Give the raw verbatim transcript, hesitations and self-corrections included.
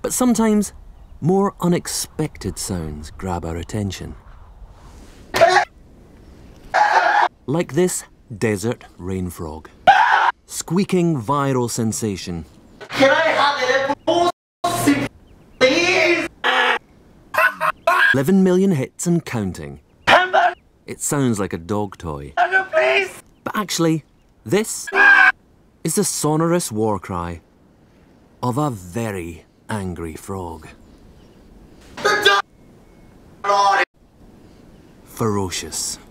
But sometimes more unexpected sounds grab our attention. Like this desert rain frog. Squeaking viral sensation. Can I have it, please? eleven million hits and counting. Hamburger, It sounds like a dog toy. please. But actually, this is the sonorous war cry of a very angry frog. The dog. Ferocious.